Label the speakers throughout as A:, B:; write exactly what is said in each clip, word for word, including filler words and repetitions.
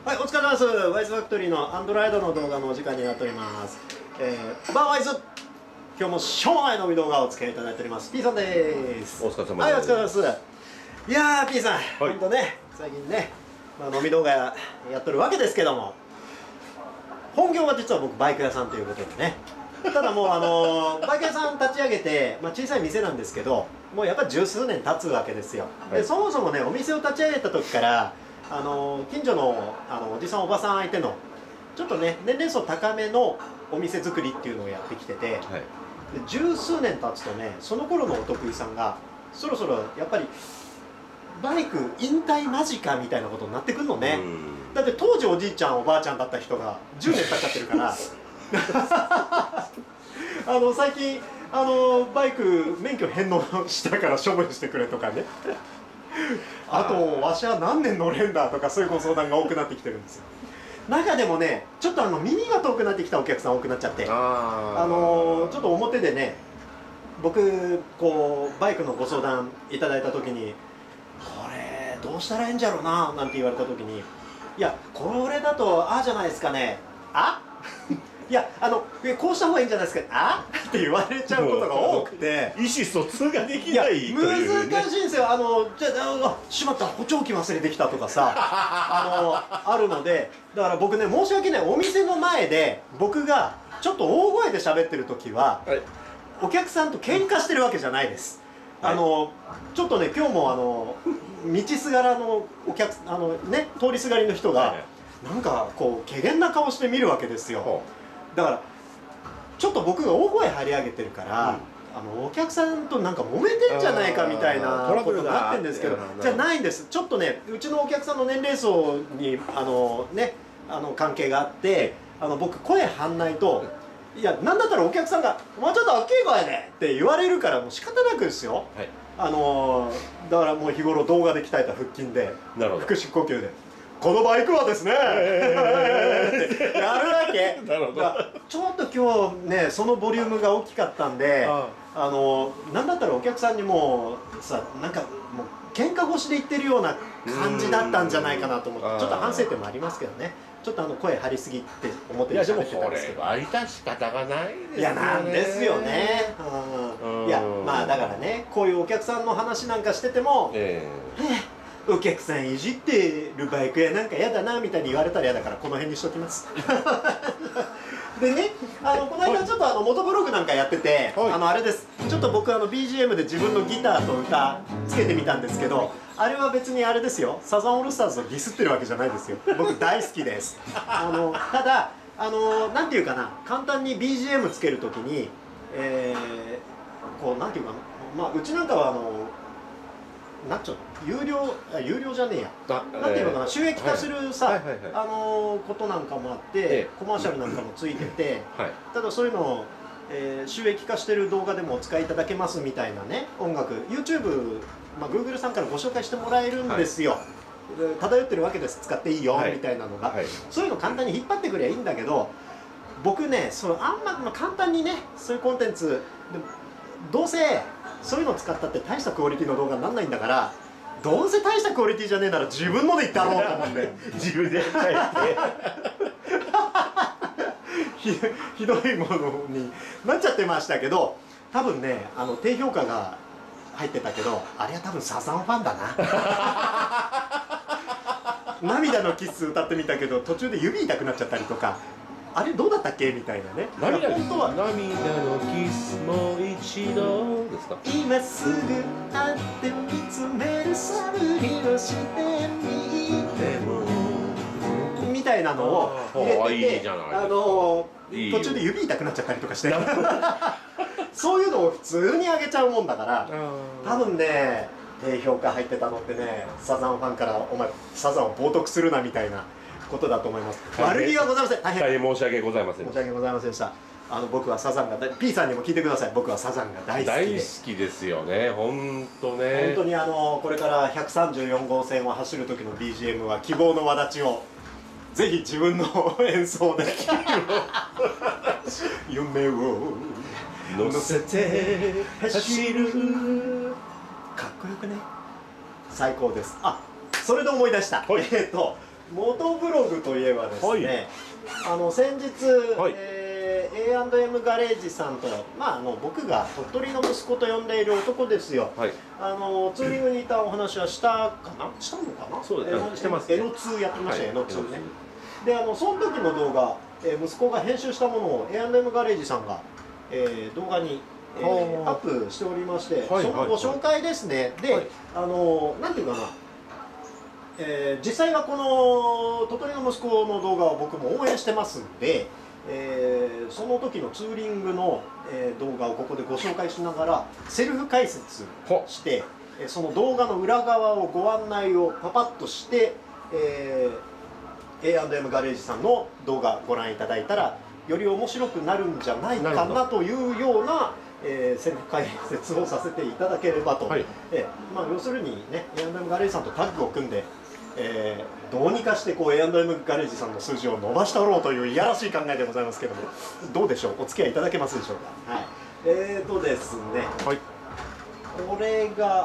A: はい、お疲れ様です。ワイズファクトリーのアンドロイドの動画のお時間になっております。えー、バーワイズ今日もしょうもない飲み動画をお付き合いいただいております。P さんです。
B: お疲れ様です。
A: はい、お疲れ様です。いやー、P さん、
B: はい、
A: ほんとね、最近ね、まあ、飲み動画やっとるわけですけども、本業は実は僕バイク屋さんということでね、ただもうあのー、バイク屋さん立ち上げて、まあ、小さい店なんですけど、もうやっぱ十数年経つわけですよ。
B: はい、
A: でそもそもね、お店を立ち上げた時からあの近所のあのおじさんおばさん相手のちょっとね年齢層高めのお店作りっていうのをやってきてて、はい、で十数年経つとね、その頃のお得意さんがそろそろやっぱりバイク引退間近みたいなことになってくるのね。だって当時おじいちゃんおばあちゃんだった人がじゅうねん経っちゃってるからあの最近あのバイク免許返納したから処分してくれとかねあとわしは何年乗れんだとか、そういうご相談が多くなってきてるんですよ。中でもね、ちょっとあの耳が遠くなってきたお客さん多くなっちゃって、ああのちょっと表でね、僕こうバイクのご相談いただいた時に、これどうしたらいいんじゃろうななんて言われた時に、いやこれだとああじゃないですかね、あいやあのこうした方がいいんじゃないですか、あって言われちゃうことが多くて、
B: 意思疎通ができないという、ね、
A: 難しいんですよ。あのじゃあ、しまった補聴器忘れてきたとかさあのあるので、だから僕ね、申し訳ない、お店の前で僕がちょっと大声で喋ってる時は、はい、お客さんと喧嘩してるわけじゃないです。はい、あのちょっとね、今日もあの道すがらのお客あのね通りすがりの人が、はい、なんかこう怪げな顔して見るわけですよ。だからちょっと僕が大声張り上げてるから、うん、あのお客さんとなんか揉めてんじゃないかみたいなことになってるんですけど、じゃないんです。ちょっとね、うちのお客さんの年齢層にあのねあの関係があって、あの僕声張んないと、いやなんだったらお客さんが「お前ちょっとあっけえ声で」って言われるから、もう仕方なくですよ。はい、あのだからもう日頃動画で鍛えた腹筋で腹式呼吸で。このバイクはですね、えー、やるわけ。なるほど。ちょっと今日ね、そのボリュームが大きかったんで、ああのなんだったらお客さんにもさ、なんかもう喧嘩腰で言ってるような感じだったんじゃないかなと思って、ちょっと反省点もありますけどね。ちょっとあの声張りすぎって思ってる人もいたんですけど。
B: いやでもそれは致し方がないですよね。
A: いやなんですよね。うん、いやまあだからね、こういうお客さんの話なんかしてても。えーお客さんいじってるバイク屋なんか嫌だなみたいに言われたら嫌だから、この辺にしときますでね、あのこの間ちょっとあの元ブログなんかやってて、はい、あのあれです、ちょっと僕あの ビージーエム で自分のギターと歌つけてみたんですけど、あれは別にあれですよ、サザンオールスターズをディスってるわけじゃないですよ。僕大好きですあのただあのなんていうかな、簡単に ビージーエム つけるときに、えー、こうなんていうかな、まあうちなんかはあのなっちゃう有料あ有料じゃねえや、なんていうのかな、収益化するさあのことなんかもあって、えー、コマーシャルなんかもついてて、はい、ただそういうのを、えー、収益化してる動画でもお使いいただけますみたいなね、音楽 YouTube、まあ、Google さんからご紹介してもらえるんですよ。はい、漂ってるわけです、使っていいよ、はい、みたいなのが、はい、そういうの簡単に引っ張ってくりゃいいんだけど、僕ね、そのあんま、まあ、簡単にねそういうコンテンツでどうせそういうの使ったって大したクオリティの動画にならないんだから、どうせ大したクオリティじゃねえなら自分ので言ってやろうと思って自分でやってひ, ひどいものになっちゃってましたけど、多分ね、あの低評価が入ってたけど、あれは多分サザンファンだな涙のキッス歌ってみたけど途中で指痛くなっちゃったりとか、あれどうだったっけみたいなね。
B: 涙本当は涙のキスも一度ですか。
A: 今すぐ会って見つめるサブリをしてみてもみたいなのを入れてて、あの途中で指痛くなっちゃったりとかしてそういうのを普通にあげちゃうもんだから、多分ね低評価入ってたのってね、サザンファンから「お前サザンを冒涜するな」みたいなことだと思います。悪気はございません。
B: 大変大変申し訳ございません。
A: 申し訳ございませんでした。あの僕はサザンが P さんにも聞いてください。僕はサザンが大好きで。
B: 大好きですよね。本当ね。
A: 本当にあのこれからひゃくさんじゅうよん号線を走る時の ビージーエム は希望の輪立ちをぜひ自分の演奏で夢を乗せて走る、かっこよくね、最高です。あ、それで思い出した。はい、えっとモトブログといえばですね、はい、あの先日、はい、えー、エーアンドエム ガレージさんと、まあ、あの僕が鳥取の息子と呼んでいる男ですよ、はい、あのツーリングにいたお話はしたかなしたのかな。
B: そうですね、してますね。
A: エノツーやってましたよ、エノツーね。で、あのその時の動画、えー、息子が編集したものを エーアンドエム ガレージさんが、えー、動画に、えー、アップしておりまして、はい、そのご紹介ですね。で、はい、あのなんていうかな、えー、実際はこの鳥取の息子の動画を僕も応援してますんで、えー、その時のツーリングの、えー、動画をここでご紹介しながらセルフ解説して、えー、その動画の裏側をご案内をパパッとして、えー、エーアンドエム ガレージさんの動画ご覧いただいたらより面白くなるんじゃないかなというようなえー、セルフ解説をさせていただければと、はい、えーまあ、要するにね エーアンドエム ガレージさんとタッグを組んで、えー、どうにかしてこう エーアンドエム ガレージさんの数字を伸ばしておろうといういやらしい考えでございますけども、どうでしょう、お付き合いいただけますでしょうか。はい、えーとですね、はい、これが、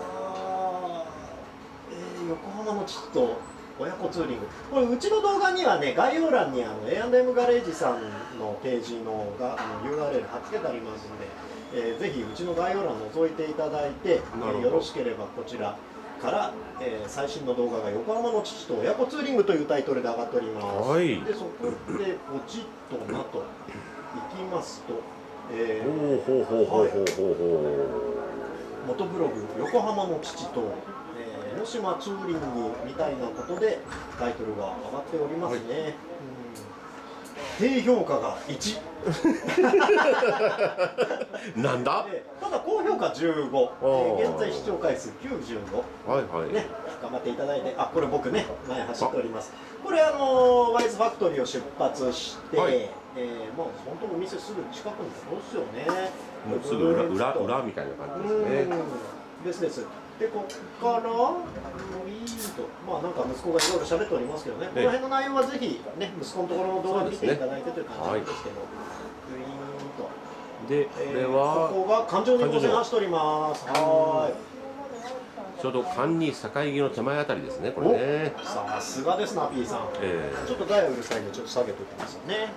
A: えー、横浜の父と親子ツーリング、これうちの動画にはね概要欄にあの エーアンドエム ガレージさんのページのがあの ユーアールエル 貼っつけてありますので、えー、ぜひうちの概要欄を覗いていただいて、えー、よろしければこちらから、えー、最新の動画が横浜の父と親子ツーリングというタイトルで上がっております。はい、でそこでポチッとなといきますと、えー、ほうほうほうほうほうほうほう、元ブログ横浜の父と江ノ島ツーリングみたいなことでタイトルが上がっておりますね。はい、低評価がいち
B: なんだ、
A: ただ高評価じゅうご、えー、現在視聴回数きゅうじゅうご、
B: はいはい、
A: ね、頑張っていただいて、あ、これ僕ね前走っております。これあのワイズファクトリーを出発して、はい、えー、まあ本当お店すぐ近くにそうですよね。
B: もうすぐ裏裏裏みたいな感じですね。
A: ですです。でここからもういいと、まあなんか息子がいろいろ喋っておりますけどね、この辺の内容はぜひね息子のところの動画を見ていただいてという感じですけど、グイーンと。
B: で、これは、
A: ここが環状に号線走っております。はい。
B: ちょうど環に境木の手前あたりですね、これね。
A: さすがですな、P さん。えー、ちょっとダイヤうるさいんで、ちょっと下げておきますよね。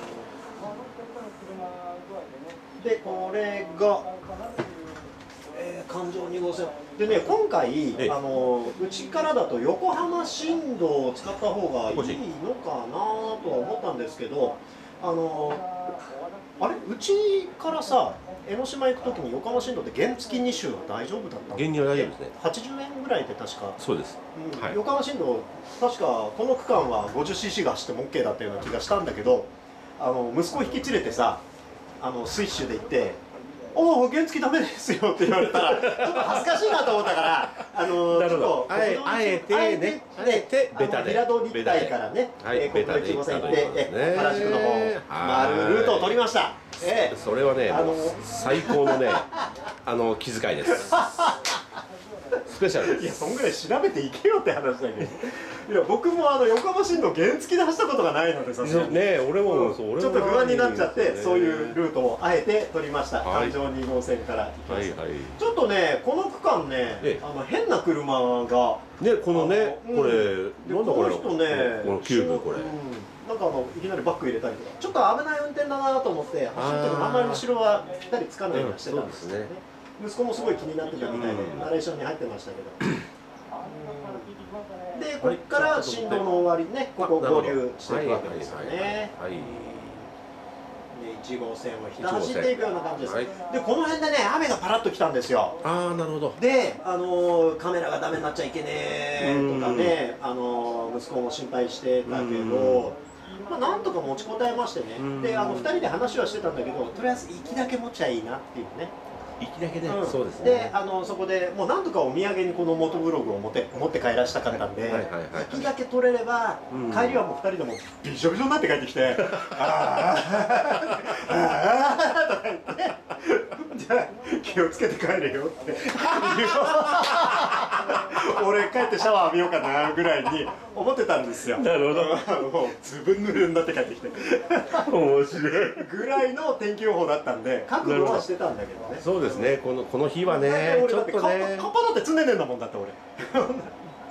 A: で、これが、えー、環状に号線。でね、今回、あのうちからだと横浜新道を使った方がいいのかなとは思ったんですけど、あのあれうちからさ江ノ島行くときに横浜新道って原付に周は大丈夫だったの？
B: 原には大丈夫ですね。
A: はちじゅうえんぐらいで確か。
B: そうです、
A: うん、はい、横浜新道確かこの区間は ごじゅっシーシー が走っても OK だったような気がしたんだけど、あの息子を引き連れてさ、あのスイッシュで行って「おお原付ダメですよ」って言われたらちょっと恥ずかしいなと思ったから、あの
B: なるほど、あえあえてね、あえてベタで平
A: 戸立体からね、国道いち号線行って原宿の方丸ルートを取りました。
B: ええ、それはね、あの最高のねあの気遣いです。スペシャルです。
A: いや、そんぐらい調べていけよって話だけど。いや、僕もあの横浜新道原付で走ったことがないのでさすがに
B: ね、俺もそう、
A: ちょっと不安になっちゃって、そういうルートをあえて取りました。環状に号線から行きました。ちょっとね、この区間ね、あの変な車が
B: ね、このね、これなんだこれ、
A: この人ね、
B: このキューブこれ。
A: なんかあのいきなりバック入れたりとか、ちょっと危ない運転だなと思って走ってもあんまり後ろはぴったりつかないようにしてたんですね。息子もすごい気になってたみたいでナレーションに入ってましたけど。で、ここから振動の終わりね、ここ合流していくわけですよね。で、いち号線をひた走っていくような感じです。で、この辺でね、雨がパラッと来たんですよ。
B: ああ、なるほど。
A: で、あのカメラがダメになっちゃいけねえとかね、あの息子も心配してたけど、まあなんとか持ちこたえましてね。で、あのふたりで話はしてたんだけど、とりあえず行きだけ持っちゃいいなっていうね。
B: 行きだけで、
A: うん、
B: そうですね。
A: で、あのそこでもうなんとかお土産にこのモトブログを持って持って帰らしたかったんで、行きだけ取れれば、うん、帰りはもうふたりでもびしょびしょになって帰ってきて、ああああとか言って、じゃあ気をつけて帰れよって俺帰ってシャワー浴びようかなぐらいに思ってたんですよ。
B: なるほど。
A: もうずぶぬるになって帰ってきて
B: 面白い
A: ぐらいの天気予報だったんで覚悟はしてたんだけどね。
B: そうですね、このこの日はね、ちょっとね、
A: カッパだって常ねんだもんだって俺。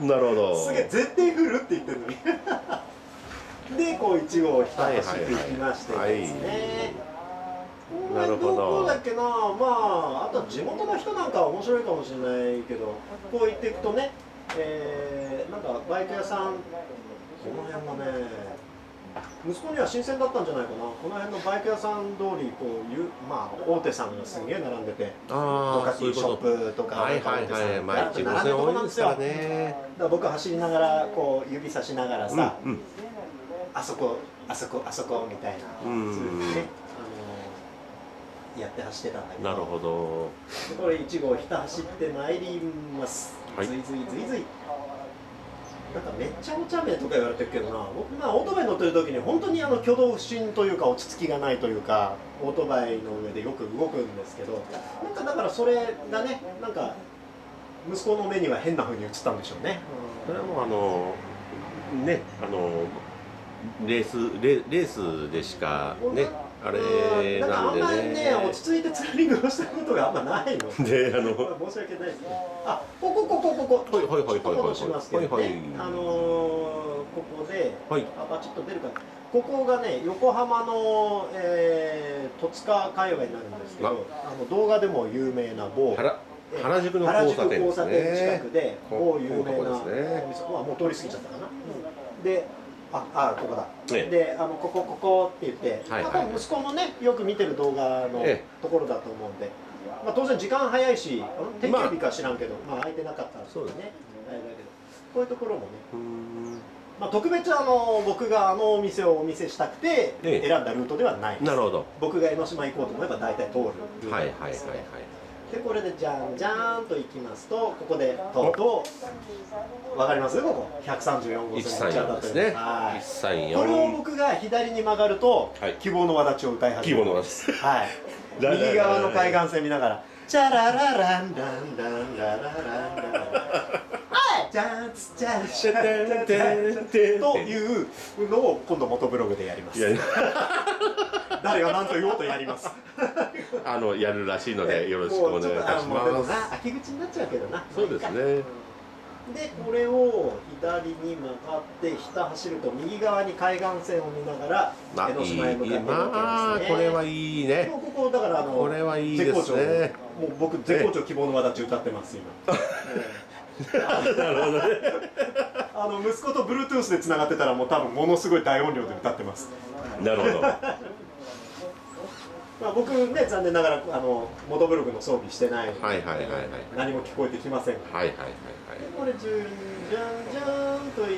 B: なるほど。
A: すげえ絶対振るって言ってるのにでこういち号をひた走っていきましてですね、
B: なるほど。
A: どこだっけな、まああとは地元の人なんかは面白いかもしれないけど、こう行っていくとね、えー、なんかバイク屋さん、この辺もね息子には新鮮だったんじゃないかな。この辺のバイク屋さん通りこういう、まあ大手さんがすげえ並んでて、
B: ああ、
A: ドカティショップとか
B: はいはいはい、毎日ごせん多いですからね。
A: だから僕走りながらこう指さしながらさ、うんうん、あそこあそこあそこみたいな、うん、そういうね、あのー、やって走ってたんだけど。
B: なるほど。
A: でこれいち号ひた走ってまいります。
B: はい、
A: ずいずいずいずい。なんかめっちゃお茶目とか言われてるけどな、僕まあオートバイ乗ってる時に本当にあの挙動不審というか落ち着きがないというか、オートバイの上でよく動くんですけど、なんかだからそれがね、なんか息子の目には変な風に映ったんでしょうね。
B: それはもうあのね、あのレースレレースでしかね、あれなんでね。
A: あんまりね落ち着いてツーリングをしたことがあんまないので、あの申し訳ないですね。あ、ここここここ。
B: はいはいはいはいはい
A: 戻しますけどね。あのー、ここで、はい、あバチッと出るかな。ここがね横浜の、えー、戸塚界隈になるんですけど、あの動画でも有名な某
B: 原宿の交差点ですね。
A: 近くで某有名なお店、もう通り過ぎちゃったかな。で。あ、あ、ここだ。ええ、で、あのここここって言って、はいはい、まあ、息子もねよく見てる動画のところだと思うんで、まあ当然時間早いし、定休日か知らんけど、まあ空いてなかったんですね。あれだけど、こういうところもね、まあ特別あの僕があのお店をお見せしたくて選んだルートではないです。
B: なるほど。
A: 僕が江ノ島行こうと思えば大体通るルートです。はいはいはいはい。でこれでじゃんじゃんと行きますと、ここでとうとうわかります？ここひゃくさんじゅうよん号線に当たってるんです。はい。いちさんよん。これを僕が左に曲がると、はい、希望の輪立ちを歌い始める。希望の輪立ち。はい。右側の海岸線見ながら、チャララランランランランララランラン。ジャンツジャンシャンテンテンというのを今度元ブログでやります。誰が何と言おうとやります。
B: あのやるらしいのでよろしくお願いいたします。
A: 秋口になっちゃうけどな。
B: そうですね。
A: でこれを左に曲がってひた走ると右側に海岸線を見ながら江ノ島へ向かっていくわけですね。
B: まあこれはいいね。
A: ここだからあの
B: これはいいですね。
A: もう僕絶好調希望の輪立ち歌ってます今。
B: なるほどね。
A: あの息子と Bluetooth でつながってたらもう多分ものすごい大音量で歌ってます。
B: なるほど。
A: まあ僕ね残念ながらあのモトブログの装備してないので何も聞こえてきません。
B: はいはいはいはい。
A: これじゅんじゃんじゃんといって、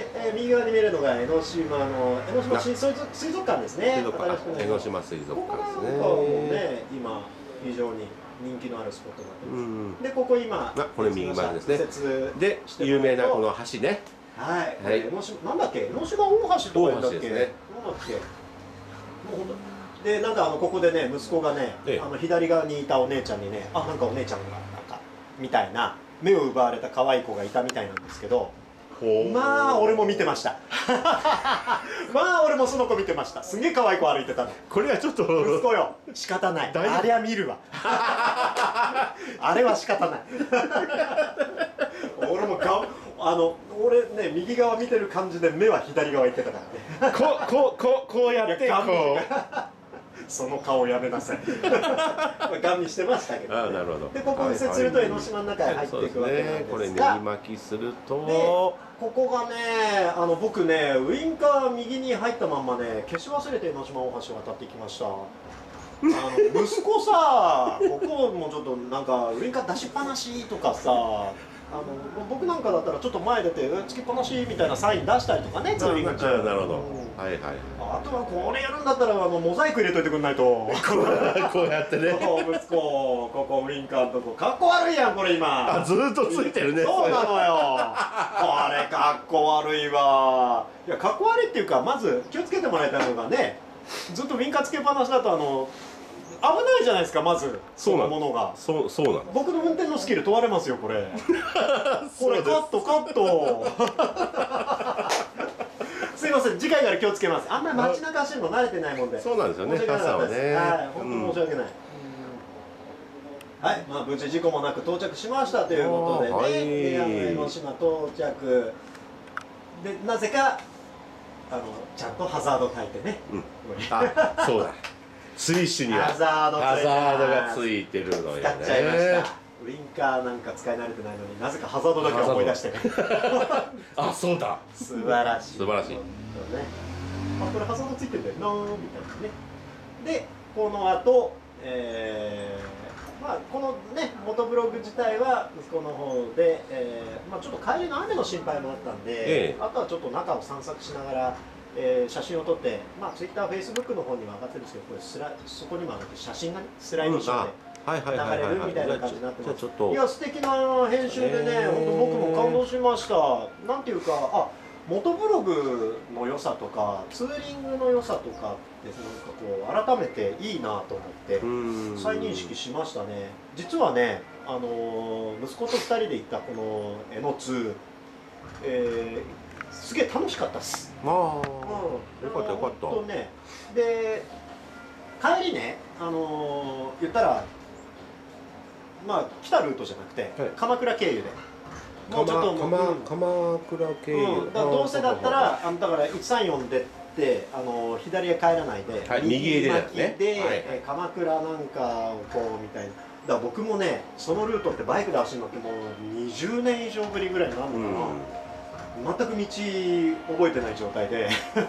A: えー、右側に見えるのが江ノ島の江ノ島水族水族館ですね。
B: 江ノ島水族館ですね。
A: ここなんかもね今非常に人気のあるスポットになってます。うん、でここ今
B: あこれ右前ですね。で有名なこの橋ね。
A: はい。はい。江ノ島なんだっけ江ノ島大橋とか言うんだっけ。なんだっけ。もう本当。でなんかあのここでね息子がね、ええ、あの左側にいたお姉ちゃんにね、あなんかお姉ちゃんがなんかみたいな目を奪われた可愛い子がいたみたいなんですけど、まあ俺も見てました。まあ俺もその子見てました。すげえ可愛い子歩いてたの。
B: これはちょっと
A: 息子よ仕方ない。あれは見るわ。あれは仕方ない。俺も顔あの俺ね右側見てる感じで目は左側行ってたからね。
B: こうこうこうこうやってこう。
A: その顔やめなさい。ガン見してましたけど、ね。
B: あなるほど。
A: でここ右折すると江ノ島の中へ入っていくわけなんですが、はいね、
B: これねぎ巻きすると、
A: ここがねあの僕ねウインカー右に入ったまんまね消し忘れて江ノ島大橋を渡ってきました。あの息子さここもちょっとなんかウインカー出しっぱなしとかさ。あの僕なんかだったらちょっと前出てつきっぱなしみたいなサイン出したりとかねツーリング中。
B: なるほど。はいはい。
A: あとはこれやるんだったらあのモザイク入れといてくんないと。こ
B: うやってね。
A: 息子ここウインカーのとこかっこ悪いやんこれ今。
B: あずっとついてるね。
A: そうなのよ。これかっこ悪いわ。いやかっこ悪いっていうかまず気をつけてもらいたいのがねずっとウインカーつけっぱなしだとあの。危ないじゃないですかまずそのものが
B: そうそうなん
A: 僕の運転のスキル問われますよこれこれカットカットすいません次回から気をつけますあんまり街中走るの慣れてないもんで
B: そうなんですよね
A: 申し訳なかったですはい本当に申し訳ない、うん、はいまあ無事事故もなく到着しましたということでね、
B: はい、
A: であの江ノ島到着で、なぜかあのちゃんとハザード焚いてね、
B: うん、あ、そうだ、水死には
A: ハザードついてます、
B: ハザードがついてるのよね。
A: 使っちゃいました。ウインカーなんか使い慣れてないのになぜかハザードだけ思い出してね
B: あ、そうだ、
A: 素晴らしい、
B: 素晴らしい、ね、
A: あ、これハザードついてんだよなーみたいなね。でこの後、えー、まあこのね元ブログ自体は息子の方で、えーまあ、ちょっと帰りの雨の心配もあったんで、ええ、あとはちょっと中を散策しながら、えー、写真を撮って、まあ、Twitter、Facebook の方には上がってるんですけど、これスラそこにも上がって写真が、ね、スライドショーで流れるみたいな感じになってます。いや素敵な編集でね、本当僕も感動しました。なんていうか、あ、元ブログの良さとかツーリングの良さとかってなんかこう改めていいなと思って再認識しましたね。実はね、あのー、息子とふたりで行ったこの江ノ通、えー、すげえ楽しかったっす。
B: ああ、うん、よかったよかった。
A: ね、で帰りね、あのー、言ったらまあ来たルートじゃなくて、はい、鎌倉経由で。もうちょっと
B: 鎌鎌倉経由、うん、
A: だどうせだったらあのだからいちさんよんでってあの左へ帰らないで、
B: はい、右へ巻きで、
A: で、はい、え鎌倉なんかをこうみたいな。だから僕もねそのルートってバイクで走るのってもうにじゅうねん以上ぶりぐらいになるのかな、うん、全く道覚えてない状態で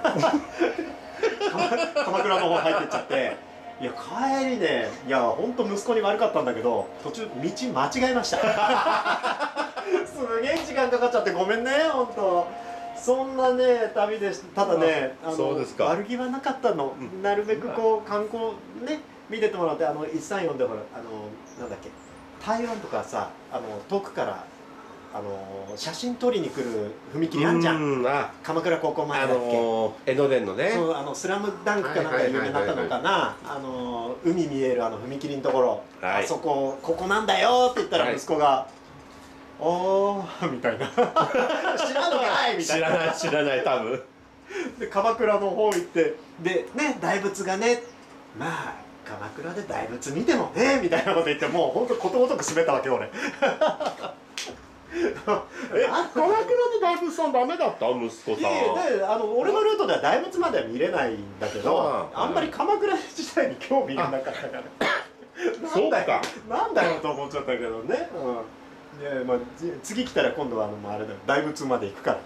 A: 鎌倉の方入ってっちゃって、いや帰りね、いや本当息子に悪かったんだけど途中道間違えましたすげえ時間かかっちゃってごめんね、本当。そんなね旅でした。ただね、あの悪気はなかったの、うん、なるべくこう観光ね見ててもらって、あのいちさんよんでほらあのなんだっけ台湾とかさ、あの遠くからあの写真撮りに来る踏切あんじゃん、んあ鎌倉高校前だっけ、あの
B: ー、江ノ電のね、
A: そう、あのスラムダンクかなんか有名になったのかな、あの海見えるあの踏切のところ、はい、あそこここなんだよって言ったら息子が、はい、おーみたいな知らんのかいみたいな、
B: 知らない知らない多分
A: で鎌倉の方行ってでね大仏がね、まあ鎌倉で大仏見てもねみたいなこと言って、もうほんとことごとく滑ったわけ俺
B: え、鎌倉で大仏さんダメだった？息子さん。いや
A: いや、あの俺のルートでは大仏までは見れないんだけど、あ, あんまり鎌倉自体に興味がなかったから
B: そうか
A: なんだよと思っちゃったけどね、うん、いやまあ次来たら今度はあのあれだよ、大仏まで行くからね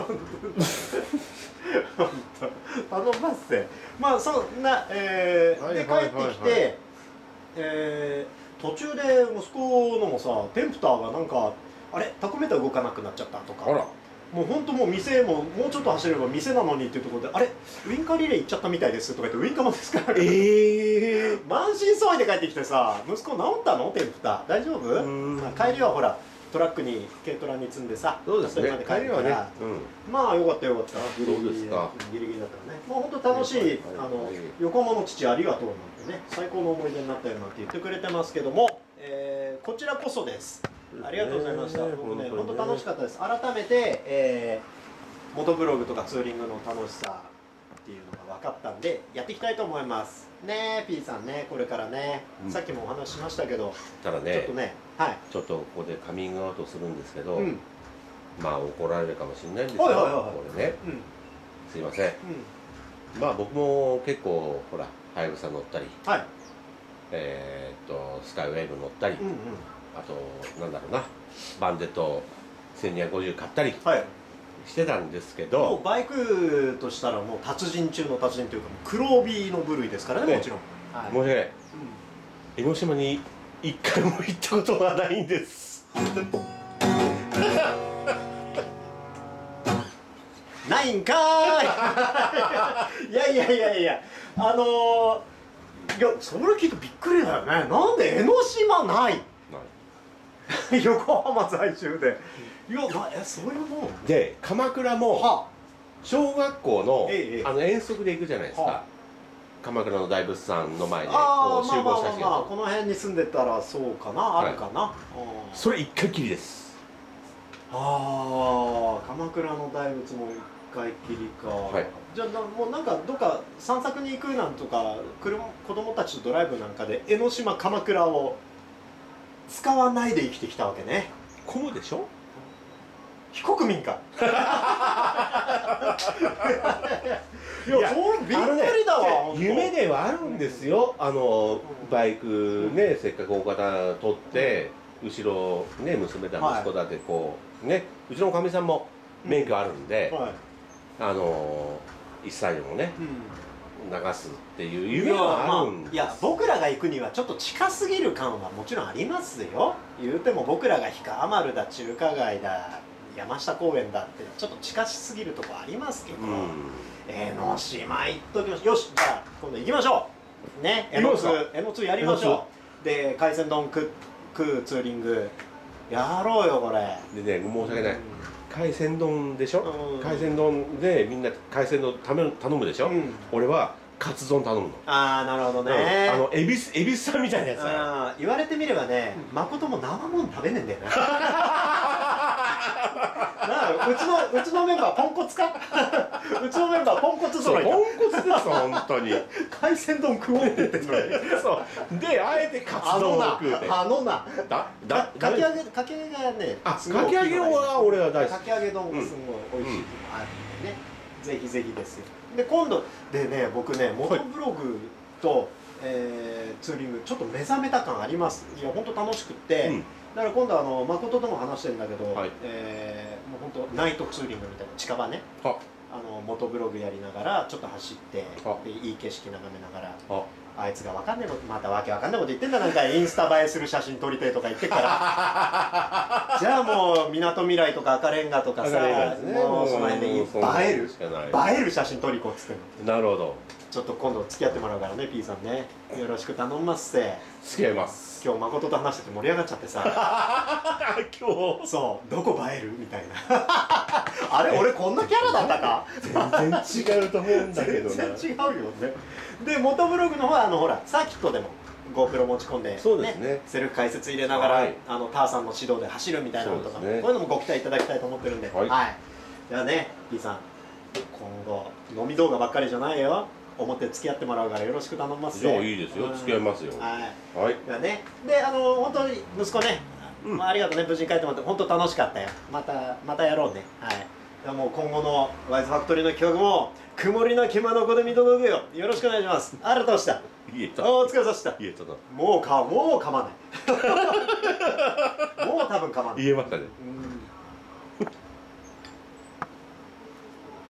A: 本当頼ませ。まあそんな、えー、で帰ってきて、えー、途中で息子のもさテンプターがなんかあれタコメーター動かなくなっちゃったとか、あらもう本当もう店ももうちょっと走れば店なのにっていうところで、あれウインカーリレー行っちゃったみたいですとか言って、ウインカーもですから、えー、満身創痍で帰ってきてさ、息子治ったのテンプター大丈夫？まあ、帰りはほらトラックに軽トラに積んでさ、
B: そうですね、
A: まで帰るから、ね、うん、まあよかったよかった、ギリギリだギリギリだったね。もう本当楽しい、あの横浜の父ありがとうなんてね、最高の思い出になったよなんて言ってくれてますけども、えー、こちらこそです。ありがとうございました。僕ね、本当楽しかったです。改めて、えー、モトブログとかツーリングの楽しさっていうのが分かったんで、やっていきたいと思います。ねえ、P さんね、これからね、うん、さっきもお話ししましたけど、
B: ただね、
A: ちょっとね、はい、
B: ちょっとここでカミングアウトするんですけど、うん、まあ怒られるかもしれないんですよ、これね、うん、すいません。うん、まあ僕も結構ほら、はやぶさ乗ったり、はい、えっとスカイウェーブ乗ったり。うんうん、あとなんだろうな、バンデットせんにひゃくごじゅう買ったりしてたんですけど、
A: もうバイクとしたらもう達人中の達人というか黒帯の部類ですからね、もちろん。
B: はい、申し訳ない、うん、江ノ島に一回も行ったことがないんです
A: ないんかーいいやいやいやいや、あのー、いやそれ聞いてびっくりだよね。なんで江ノ島ない？横浜在住で、いやなえそういうもん
B: で、鎌倉も小学校の、ええ、あの遠足で行くじゃないですか、はあ、鎌倉の大仏さんの前でこう集合写真を、
A: この辺に住んでたらそうかな、あるかな、はい、
B: それ一回きりです。
A: ああ、鎌倉の大仏も一回きりか、はい、じゃあもうなんかどっか散策に行くなんとか車子供たちとドライブなんかで江ノ島鎌倉を使わないで生きてきたわけね。
B: 混むでしょ。
A: 非国民か。いや、びっくりだわ。
B: 夢ではあるんですよ。あのバイクね、せっかく大方取って後ろね、娘だ息子だってこうね、うちのかみさんも免許あるんで、あの一歳でもね流すっていう夢はあるんです。
A: いや、僕らが行くにはちょっと近すぎる感はもちろんありますよ。言うても僕らが氷川丸だ、中華街だ、山下公園だってちょっと近すぎるとこありますけど、江ノ島行っときましょう。よし、じゃあ今度行きましょうね。江ノ通江ノ通やりましょう。で、海鮮丼食うツーリングやろうよ。これ
B: でね、申し訳ない、海鮮丼でしょ、海鮮丼でみんな海鮮丼頼むでしょ、俺はカツ丼頼むの。
A: ああ、なるほどね。
B: あの恵比寿恵比寿さんみたいなやつだよ。
A: 言われてみればね、誠も生もん食べねえんだよな。うちのうちのメンバーポンコツか。うちのメンバーポンコツ揃い。
B: ポンコツです本当に。
A: 海鮮丼食おうって言ってんのに。
B: そうで、あえてカツ丼を食うて。
A: あのな。
B: だだ
A: かき揚げかき揚げがね。
B: あ、かき揚げは俺は大好き。
A: かき揚げ丼がすごい美味しいのあるんでね。ぜひぜひですよ。で今度でね、僕ね、モトブログと、えー、ツーリングちょっと目覚めた感あります。いや本当楽しくって、うん、だから今度あの誠とも話してるんだけど、はい、えー、もう本当ナイトツーリングみたいな近場ね、あのモトブログやりながらちょっと走ってでいい景色眺めながら、ああいつがわかんないこと、またわけわかんないこと言ってんだ、なんかインスタ映えする写真撮りてとか言ってっからじゃあもうみなとみらいとか赤レンガとかさ、ね、もうその辺で映える映える写真撮りこっつってんの。
B: なるほど。
A: ちょっと今度付き合ってもらうからね、P さんね、よろしく頼みますって。
B: 付き合います。
A: 今日誠と話してて盛り上がっちゃってさ
B: 今日
A: そうどこ映えるみたいなあれ俺こんなキャラだったか
B: 全然違うと思うんだけどな。
A: 全然違うよね。でモトブログの方はあのほらサーキットでも GoPro 持ち込んで、ね、
B: そうですね、
A: セルフ解説入れながら、はい、あのターさんの指導で走るみたいなのとか、ね、こういうのもご期待いただきたいと思ってるんで、はい、はい、じゃあね P さん今後飲み動画ばっかりじゃないよ、表付き合ってもらうからよろしく頼みます。
B: じゃあいいですよ、付き合いますよ。
A: はい。はい。でね、であの本当に息子ね、うん、ありがとうね、無事に帰ってもらって本当楽しかったよ。またまたやろうね。はい。もう今後のワイズファクトリーの企画も曇りなきまの子で見届けよ。よろしくお願いします。ありがとうございました。
B: 言えた。
A: お疲れさまでした。
B: 言えたな。
A: もうかもう噛まない。もう多分噛まない。
B: 言えましたね。
A: うん